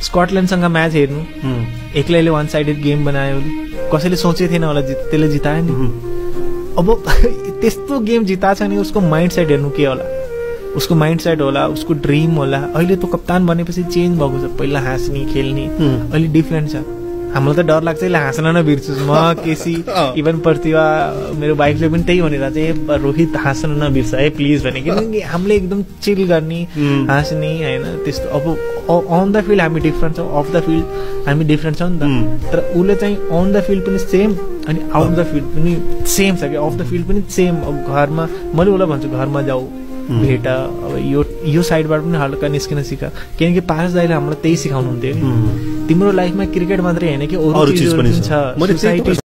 स्कटल्यान्डसँग match हेर्नु, एक्लैले one sided game बनायो, कसैले सोचेको थिएन होला त्यसले जितायो नि। अब त्यस्तो गेम जिताएको छ नि, उसको माइन्ड सेट हेर्नु के होला, उसको माइन्ड सेट होला, उसको ड्रिम होला। अहिले त कप्तान बनेपछि चेन्ज भएको छ, पहिला हाँस्ने खेल्ने, अहिले डिफ्रेन्ट छ। हामीलाई त डर लाग्छ, यसले हाँस्न नबिर्छु म, केसी, इभन प्रतिभा, मेरो वाइफले पनि त्यही भनेर चाहिँ रोहित हाँस्न नबिर्छ है प्लिज भने, किनकि हामीले एकदम चिल गर्ने, हाँस्ने होइन त्यस्तो। अब अन द फिल्ड हामी डिफ्रेन्ट छौँ, अफ द फिल्ड हामी डिफ्रेन्ट छौँ नि त। तर उसले चाहिँ अन द फिल्ड पनि सेम अनि आउट द फिल्ड पनि सेम छ कि, अफ द फिल्ड पनि सेम। अब घरमा मैले उसलाई भन्छु घरमा जाऊ भेट, अब यो साइडबाट पनि हल्का निस्किन सिक, किनकि पारस दाइले हामीलाई त्यही सिकाउनु हुन्थ्यो कि तिम्रो लाइफमा क्रिकेट मात्रै होइन कि अरू चिजहरू पनि छ, सोसाइटी